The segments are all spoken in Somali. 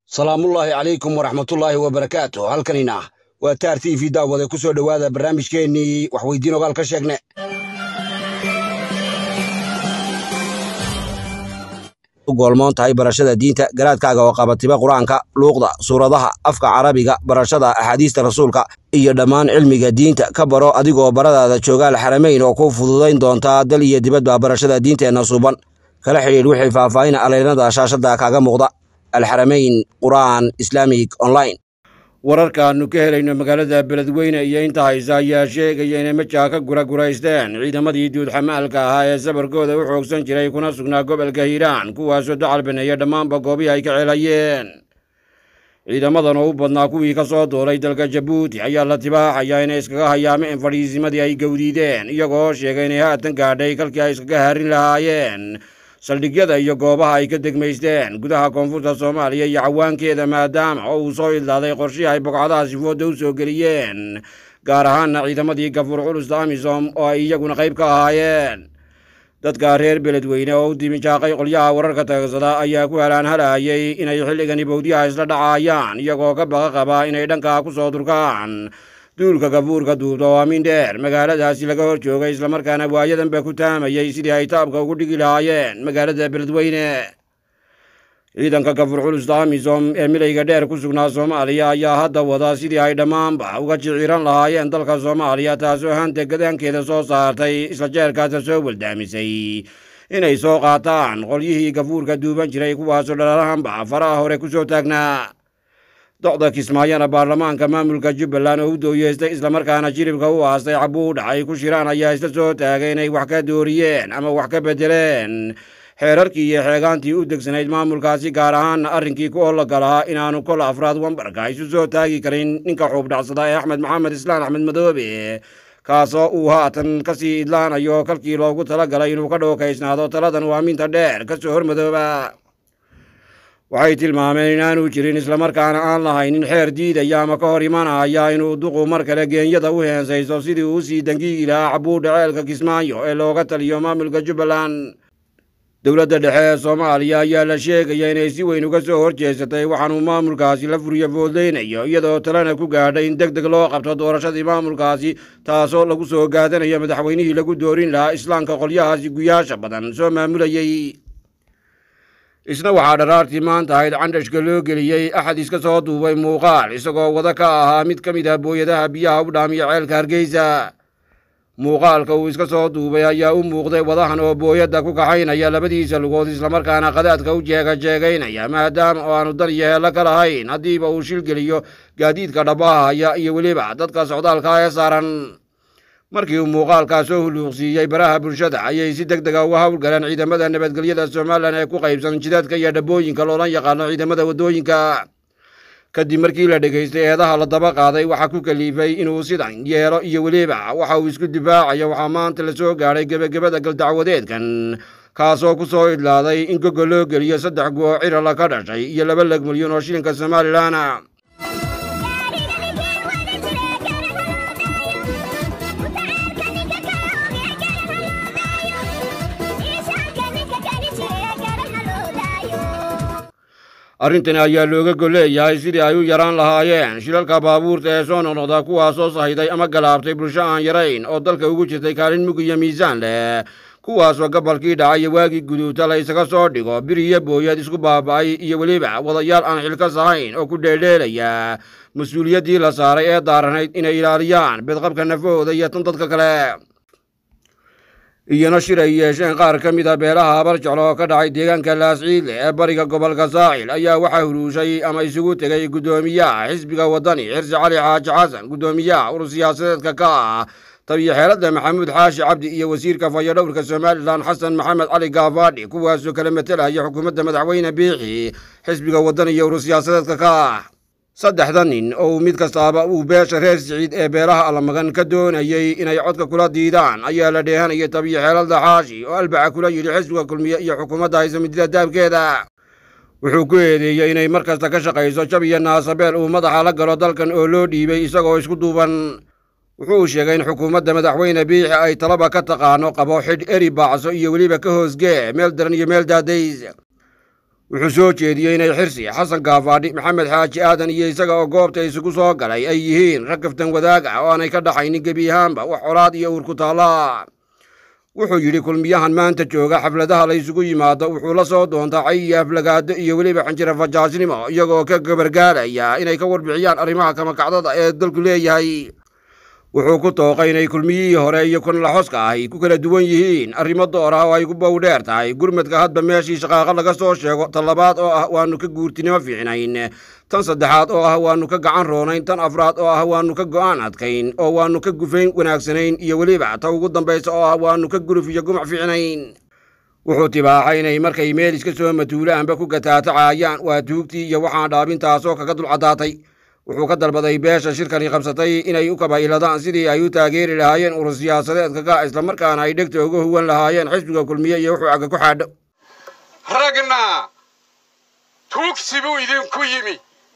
salaamullaahi calaykum waraxmatullaahi wabarakaatu. halkanina waa taar t v daawade ku soo dhowaada barnaamijkeennii waxweydiin ogaal ka sheegne. goolmoon tahay barashada diinta garaadkaaga oo qabatiba qur-aanka luuqda suuradaha afka carabiga barashada axaadiista rasuulka iyo dhammaan cilmiga diinta ka baro adigoo baradaada joogaal xaramayn oo ku fududayn doontaa dal iyo dibadba barashada diinteenna suuban. kala xidhiidh wixii faahfaahin aleynada shaashadda kaaga muuqda. alxaramayn qur'aan islaamig online. wararkaannu ka helayno magaalada beledweyne iyo inta haysa ayaa sheegaya inay majaa ka guraguraysteen ciidamadii duudxamaalka ahaa ee sabarkooda u xoogsan jiray kuna sugnaa gobolka hiiraan kuwaasoo dacal baneeya dhammaanba goobihii ay ka ceelayeen. ciidamadan oo u badnaa kuwii ka soo duulay dalka jabuuti ayaa la tibaaxayaa inay iskaga hayaameen fadhiisimadii ay gowdiideen iyagoo sheegay inay haatan gaadhay kalkii ay iskaga harin lahaayeen saldhigyada iyo goobaha ay ka degmaysteen gudaha koonfurta soomaaliya iyo cawaankeeda maadaama oo uu soo idlaaday qorshihii ay bogcadahaasi fooda u soo geliyeen gaar ahaanna ciidamadii gafuur culusta amisom oo ay iyaguna qayb ka ahaayeen. dadka reer beledweyne oo u dimijaaqay qolyaha wararka tagsada ayaa ku halaanhalayay inay xilligani bowdyaha isla dhacayaan iyagoo ka baqa qaba inay dhankaa ku soo durkaan duulka gafuurka duubta oo amiin dheer magaaladaasi laga hor joogay islamarkaana waayadanba ku taamayay sidii ay taabka ugu dhigi lahaayeen magaalada beledweyne. ciidanka gafuur culusta amisom ee milayga dheer ku sugnaa soomaaliya ayaa hadda wada sidii ay dhammaanba uga jiciiran lahaayeen dalka soomaaliya taasoo hanta gadaankeeda soo saartay isla jeerkaasa soo waldaamisay inay soo qaataan qolyihii gafuurka duuban jiray kuwaasoo dhalalahanba faraha hore ku soo taagnaa. docda kismaayana baarlamaanka maamulka jubbaland oo u dooyeystay islamarkaana jiribka u aastay cabuudha ay ku shiraan ayaa isla soo taagay inay wax ka dooriyeen ama wax ka beddeleen xeerarkii iyo xeegaantii u degsanayd maamulkaasi gaar ahaanna arrinkii ku ologalahaa inaanu kol afraad wambarka isu soo taagi karin ninka xuubdhacsada ee axmed maxamed islaan axmed madoobe kaasoo uu haatan ka sii idlaanayo kalkii loogu tala galay inuu ka dhookaysnaado taladan uu amiinta dheer ka soo hormadooba. waxay tilmaameen inaanu jirin islamarkaana aan lahaynin xeer diidaya ama ka hor imanaya inuu duqu mar kale geenyada u heensayso sidii uu usii dangiigi lahaa cabuudha ceelka kismaayo ee looga taliyo maamulka jubbaland. dowladda dhexe ee soomaaliya ayaa la sheegaya inay si weyn uga soo horjeesatay waxaanuu maamulkaasi la furiyo foodleynayo iyadoo talena ku gaadhay in deg deg loo qabto doorashadii maamulkaasi taasoo lagu soo gaadanayo madaxweynihii lagu doorin lahaa islaamka qolyahaasi guyaasha badan soo maamulayay. isna waxaa dharaartii maanta ahayd candhashka loo geliyey axad iska soo duubay muuqaal isagoo wada ka ahaa mid ka mid ah booyadaha biyaha u dhaamiya ceelka hargeysa. muuqaalka uu iska soo duubay ayaa u muuqday wadahan oo booyadda ku kaxaynaya labadiisa lugood islamarkaana qadaadka u jeegajeegaynaya maadaama oo aanu dan iyo heello ka lahayn haddiiba uu shil geliyo gaadiidka dhabbahaya iyo weliba dadka socdaalka ee saaran. markii uu muuqaalkaa soo huluuqsiiyey baraha bulshada ayay si deg dega uga howlgaleen ciidamada nabadgelyada somalilan ee ku qaybsan jidadka iyo dhabbooyinka loolan yaqaano ciidamada waddooyinka. kadib markii la dhegaystay eedaha la daba qaaday waxaa ku kaliifay inuu sidan yeelo iyo weliba waxa uu isku difaacayo waxaa maanta la soo gaadhay gebagabada galdacwadeedkan kaasoo ku soo idlaaday in gogo loo geliyo 3 guoo cirala ka dhashay iyo 2 milyan oo shilinka somalilan. arrintani ayaa looga golleeyahay sidii ay u yaraan lahaayeen shilalka baabuurta ee soo noqnoqda kuwaasoo sahiday ama galaabtay bulsho aan yarayn oo dalka ugu jirtay kaalin mug iyo miisaan leh kuwaasoo gabalkii dhacay iyo waagii guduuta la isaga soo dhigo bir iyo booyad isku baaba'ay iyo weliba wadayaal aan xilkas ahayn oo ku dheeldheelaya mas-uuliyaddii la saaray ee daaranayd inay ilaaliyaan bedqabka nafahooda iyo tan dadka kale. iyana shir ay yeesheen qaar ka mid a beelaha habarjeclo oo ka dhacay deegaanka laasciile ee bariga gobolka saaxil ayaa waxaa huruushay ama isugu tegay guddoomiyaha xisbiga waddani xirsi cali xaaji xasan guddoomiyaha urur siyaasadeedka ka ah tabiyo-xeeladda maxamuud xaashi cabdi iyo wasiirka fayadhowrka somalilan xasan maxamed cali gaafadhi kuwaasoo kala matelaya xukuumadda madaxweyne biixi xisbiga waddani iyo urur siyaasadeedka ka ah. 3 nin oo mid kastaaba uu beesha reer siciid ee beelaha allamagan ka doonayay inay codka kula diidaan ayaa la dheehanayay tabiyo-xeeladda xaashi oo albaca kula yidhi xisbiga kulmiye iyo xukuumadda haysa midida daabkeeda. wuxuu ku eedeeyey inay mar kasta ka shaqayso jab iyo naasabeel uu madaxa la galo dalkan oo loo dhiibay isagoo isku duuban. wuxuu sheegay in xukuumadda madaxweyne biixi ay talaba ka taqaano qabo xidh eri baacso iyo weliba ka hoosgee meel daran iyo meel daadays. wuxuu soo jeediyey inay Xirsi Xasan Gaafaadhi Maxamed Xaaji Aadan iyo isaga oo goobta isugu soo galay ay yihiin rag kaftan wadaag ah oo aanay ka dhaxaynin gebi ahaanba wax colaad iyo uur ku taala. wuxuu yidhi kulmiyahan maanta jooga xafladaha la isugu yimaado wuxuu la soo doontacay iyo aflagaado iyo weliba xinjiro fajaasnimo iyagoo ka gabargaalaya inay ka warbixiyaan arrimaha kamakacdada ee dalku leeyahay. wuxuu ku tooqay inay kulmiyihii hore iyo kun laxoska ahi ku kala duwan yihiin arrimo door ah oo ay ku bowdheer tahay gurmadka hadba meeshii shaqaaqa laga soo sheego. tan labaad oo ah waanu ka guurtinimo fiicnayn, tan saddexaad oo ah waanu ka gacan roonayn, tan afraad oo ah waanu ka go'aan adkayn oo waanu ka gufayn wanaagsanayn, iyo weliba ta ugu dambaysa oo ah waanu ka guruf iyo gumac fiicnayn. wuxuu tibaaxay inay markay meel iska soo matuulaanba ku gataatacayaan waa tuugtii iyo waxaan dhaabintaasoo kaga dulcadaatay. wuxuu ka dalbaday beesha shirkani qabsatay inay u kabayladaan sidii ay u taageeri lahaayeen urur siyaasadeedkaga islamarkaana ay dhegta uga huwan lahaayeen xisbiga kulmiye iyo wuxuu aga ku xaadho. ragna tuugsi buu idinku yimi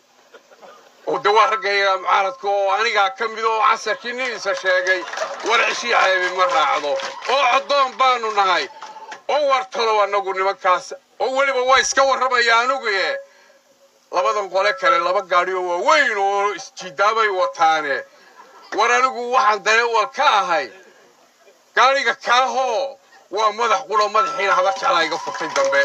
oo dawaa raggayga mucaaradka oo anigaa ka mid oo casarkii ninisa sheegay war cishii xeebi ma raacdo oo coddoon baanu nahay oo wartalo anagu nimankaas oo weliba waa iska warramaya anugu labadan qole kale laba gaari oo waaweyn oo isjiidaabay wataane war anigu waxaan dareewal ka ahay gaariga kaahoo waa madax qulo madaxiina haba jeclaa iga furtay dambe.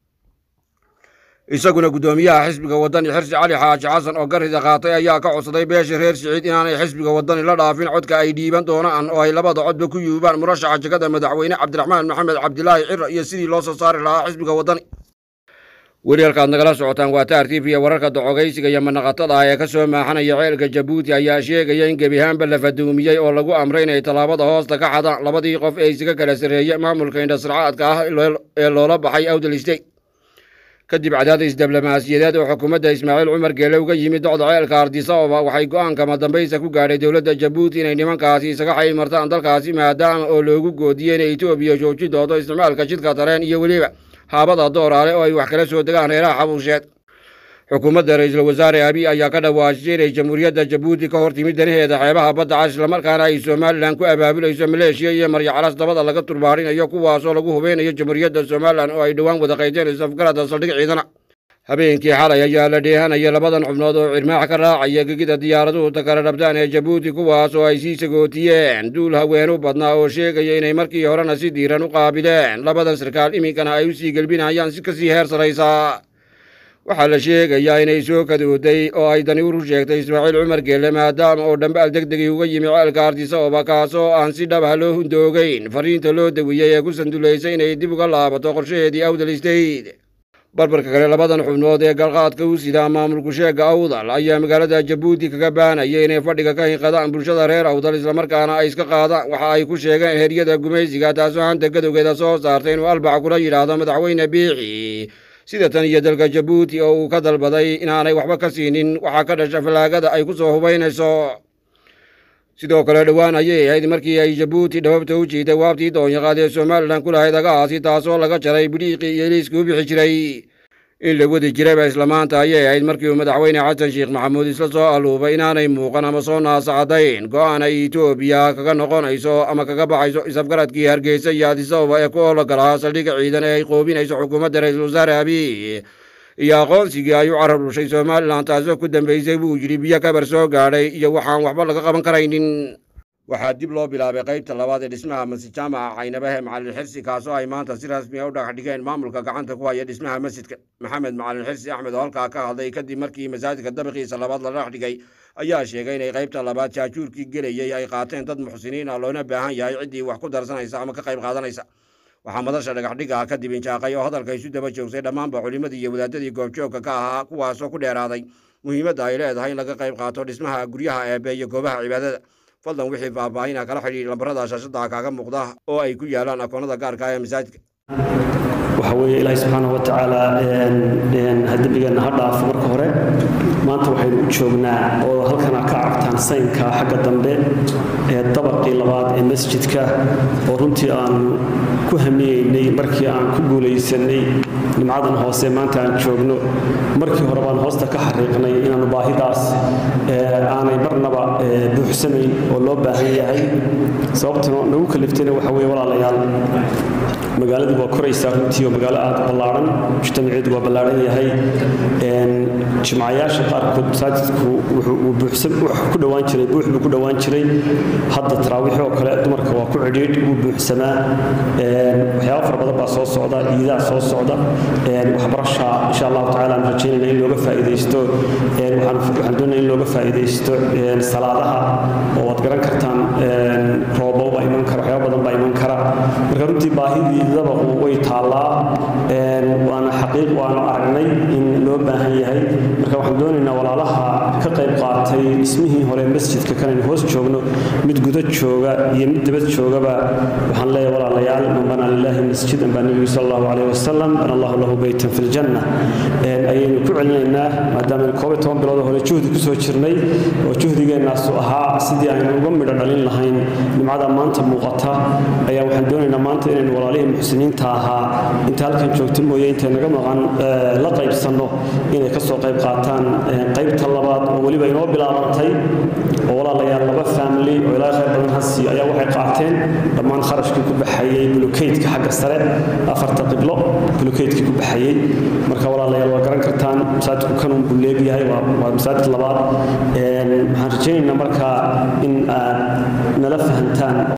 isaguna guddoomiyaha xisbiga wadani Xirsi Cali Xaaji Xasan oo garida qaatay ayaa ka codsaday beesha reer Siciid inaanay xisbiga wadani la dhaafin codka ay dhiiban doonaan oo ay labada codba ku yuubaan murashaxa jagada madaxweyne Cabdiraxmaan Maxamed Cabdilaahi Ciro iyo sidii loo soo saari lahaa xisbiga wadani. wariyalkaad nagala socotaan waa TRTV iyo wararka docogaysiga iyo manaqatada ah ee ka soo maaxanaya ceelka Jabuuti ayaa sheegaya in gebi ahaanba la faduumiyey oo lagu amray inay tallaabada hoosta ka xadaan labadii qof ee isaga kala sareeyay maamulka indhasracaadka ah ee loola baxay Awdal State. kadib cadaadis diblomaasiyadeed oo xukuumadda Ismaaciil Cumar Geele uga yimid docda ceelka Addis Ababa waxay go'aanka madambaysa ku gaadhay dowladda Jabuuti inay nimankaasi isaga xaymartaan dalkaasi maadaama oo loogu goodiyey inay Itoobiya joojin doonto isticmaalka jidka tareen iyo weliba haabada dooraale oo ay wax kala soo degaan reeraha xabuusheed. xukuumadda ra'iisul wasaare Abiy ayaa ka dhawaashay inay jamhuuriyadda Jabuuti ka hortimid danaheeda xeebaha badda cas islamarkaana ay Somaliland ku abaabulayso Maleeshiya iyo Maryacalas dabada laga turbaarinayo kuwaasoo lagu hubeynayo jamhuuriyadda Somaliland oo ay dhowaan wada qaydeen isafgarada saldhig ciidana. habeenkii xalay ayaa la dheehanaya labadan xubnood oo cirmaax ka raacaya gegida diyaaraduhu takara dhabtaan ee Jabuuti kuwaas oo ay sii sagootiyeen duul haween u badnaa oo sheegaya inay markii horena si diiran u qaabileen labadan sarkaal iminkana ay u sii gelbinayaan si kasii heer saraysa. waxaa la sheegayaa inay soo kadooday oo ay dani uru sheegtay Ismaaciil Cumar Geele maadaama oo dhambaal degdegii uga yimi ceelka Addis Ababa kaasoo aan si dhab ah loo hundoogayn fariinta loo dawiyey ee ku sanduleysay inay dib uga laabato qorshaheedii Awdal State. barbarka kale labadan xubnood ee galqaadka u sida maamulku sheega Awdal ayaa magaalada Jabuuti kaga baanayay inay fadhiga ka hinqadaan bulshada reer Awdal islamarkaana ay iska qaadaan waxa ay ku sheegeen heryada gumaysiga taasoo hanta gadowgeeda soo saartay inuu albac kula yidhaahdo madaxweyne Biixi sida tan iyo dalka Jabuuti oo uu ka dalbaday inaanay waxba ka siinin waxaa ka dhasha falaagada ay ku soo hubaynayso. sidoo kale dhowaan ayay ahayd markii ay Jabuuti dhababta u jiiday waabtii doonyaqaad ee Somaliland ku lahayd agaasi taasoo laga jaray bidhiiqii iyo liiskii u bixi jiray in la wadi jirayba isla maanta ayay ahayd markii uu madaxweyne Xasan Sheekh Maxamuud isla soo aluubay inaanay muuqan ama soo naasacadayn go'aan ay Itoobiya kaga noqonayso ama kaga baxayso isafgaradkii Hargeysa iyo Addis Ababa ee ku ologolaha saldhigga ciidan ee ay qoobinayso xukuumadda ra'iisul wasaare Abiy iyo aqoonsigii ay u carab dhushay Somaliland taasoo ku dambeysay buu yidhi biyo kabar soo gaadhay iyo waxaan waxba laga qaban karaynin. waxaa dib loo bilaabay qaybta labaad ee dhismaha masjid jaamaca Caynabahe Macalin Xirsi kaasoo ay maanta si rasmi ah u dhagax dhigeen maamulka gacanta ku haya dhismaha masjidka. maxamed Macalin Xirsi Axmed oo halkaa ka hadlay kadib markii masaajidka dabaqiisa labaad la dhagax dhigay ayaa sheegay inay qaybta labaad jaajuurkii gelayay ay qaateen dad muxsiniin ah loona baahan yahay ciddii wax ku darsanaysa ama ka qayb qaadanaysa. waxaa madasha dhagaxdhiga kadib injaaqay oo hadalka isu daba joogsay dhammaanba culimadii iyo wadaadadii goobjoogka ka ahaa kuwaasoo ku dheeraaday muhiimadda ay leedahay in laga qayb qaato dhismaha guryaha eebbe iyo goobaha cibaadada. fadlan wixii faahfaahin kala xidhiidh lambarada shaashada kaaga muuqda oo ay ku yaalaan akoonada gaarka ah ee masaajidka. waxa weeye ilaahay subxaanahu wa tacaala hadbigeena ha dhaafo marka hore maanta waxaynu u joognaa oo halkana ka aragtaan saynka xagga dambe ee dabaqii labaad ee masjidka oo runtii aan ku hamiyeynay markii aan ku guulaysanay nimcadan hoose maanta aan joogno markii hore baan hoosta ka xariiqnay inaanu baahidaas aanay marnaba buuxsanayn oo loo baahan yahay sababtuna nagu kaliftayna waxa weeye walaalayaal magaaladu waa koraysaa runtii oo magaalo aad ballaaran mujtamaceedu waa ballaaran yahay jimcayaasha qaarkood masaajidku wuxuu ku dhawaan jiray buux buu ku dhawaan jiray hadda taraawiix oo kale dumarka waa ku cidhiidh uu buuxsamaa waxyaabo fara badan baa soo socda ciidaha soo socda waxbarasha insha allahu tacaala aan rajaynayna in looga faa'iidaysto waxaan doonayaa in looga faa'iidaysto salaadaha oo waad garan kartaan roobo baa iman kara waxyaabo badan baa iman kara marka runtii baahidiidaba way taallaa waana xaqiiq waanu aragnay in loo baahan yahay marka waxaan doonaynaa walaalaha ka qayb qaatay dhismihii hore masjidka kanaynu hoos joogno mid guda jooga iyo mid dibad joogaba waxaan leeyahay walaalayaal man banaa lillahi masjidan baa nebigu sala allahu calayhi wasalam bana allahu lahu beytan fi ljanna ayaynu ku celinaynaa maadaama 11 bilood hore juhdi ku soo jirnay oo juhdigeenaasu ahaa sidii aynu uga midho dhalin lahayn nimcada maanta muuqata ayaa waxaan doonaynaa maanta inaynu walaalihii muxsiniinta ahaa inta halkan joogta mooye intay naga maqan la qaybsanno inay ka soo qayb qaataan qaybta labaad oo weliba inoo bilaabantay oo walaalayaal laba family oo ilaa khayr badan hasi ayaa waxay qaateen dhammaan kharashkii ku baxayay bulukeydka xagga sare afarta qiblo bulukeydkii ku baxayay marka walaalayaal waa garan kartaan masaajidku kanun buu leeyahay waa masaajid labaad waxaan rajaynaynaa marka in aad nala fahantaan